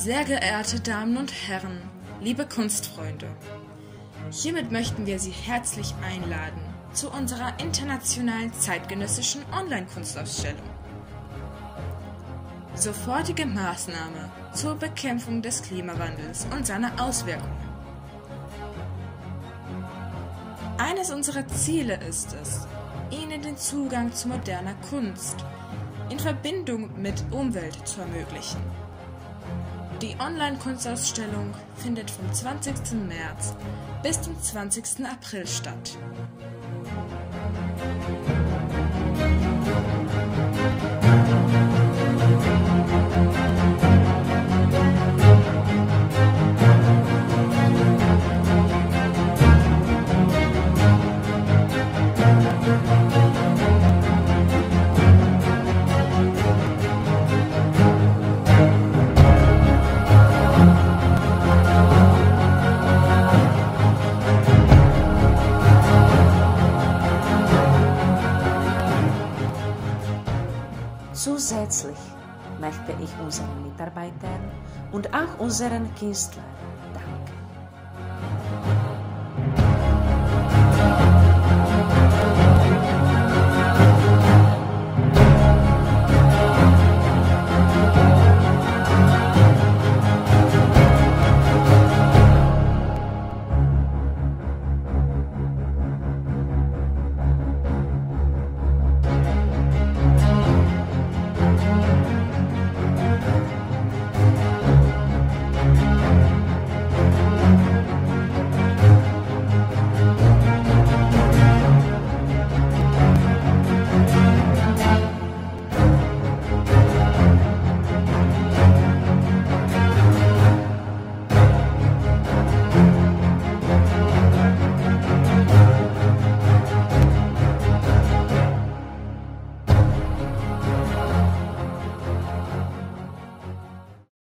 Sehr geehrte Damen und Herren, liebe Kunstfreunde, hiermit möchten wir Sie herzlich einladen zu unserer internationalen zeitgenössischen Online-Kunstausstellung. Sofortige Maßnahme zur Bekämpfung des Klimawandels und seiner Auswirkungen. Eines unserer Ziele ist es, Ihnen den Zugang zu moderner Kunst in Verbindung mit Umwelt zu ermöglichen. Die Online-Kunstausstellung findet vom 20. März bis zum 20. April statt. Zusätzlich möchte ich unseren Mitarbeitern und auch unseren Künstlern